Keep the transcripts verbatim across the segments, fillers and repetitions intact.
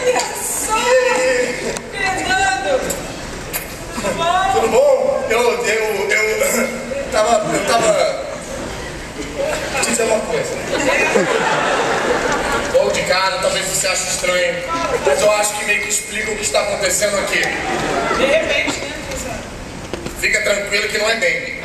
Olha só! Fernando! Tudo bom? Tudo bom? Eu, eu, eu tava, eu tava te dizer uma coisa. Logo de cara, talvez você ache estranho, mas eu acho que meio que explica o que está acontecendo aqui. De repente, né? Fica tranquilo que não é dengue.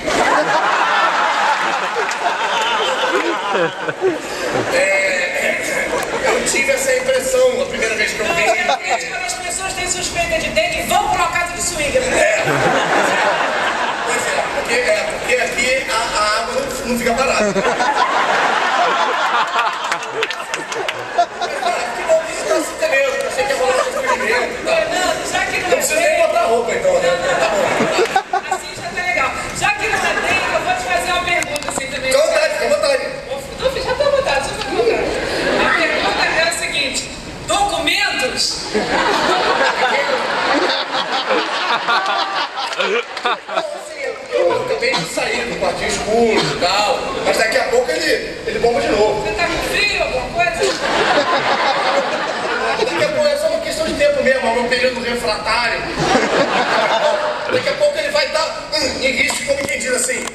É, eu tive essa impressão a primeira vez que eu vi. De repente, quando as pessoas têm suspeita de dengue, vão para uma casa de swing. É. Pois é, porque, é, porque aqui a, a água não, não fica parada. Que bom que isso tá assim mesmo. Eu achei que ia rolar um experimento e tal. Fernando, já que não Não é precisa nem dengue... botar roupa então, né? Tá bom. Assim já tá legal. Já que não é dengue, eu vou te fazer uma pergunta assim também. Fica à vontade, fica à vontade. Não, já tô à vontade, já tô à vontade. A pergunta é a seguinte: documentos? Eu acabei de sair do quartinho escuro e tal, mas daqui a pouco ele, ele bomba de novo. Você tá com frio, alguma coisa? Daqui a pouco é só uma questão de tempo mesmo, é o meu período refratário. Daqui a pouco ele vai estar hum, em risco, como quem diz assim.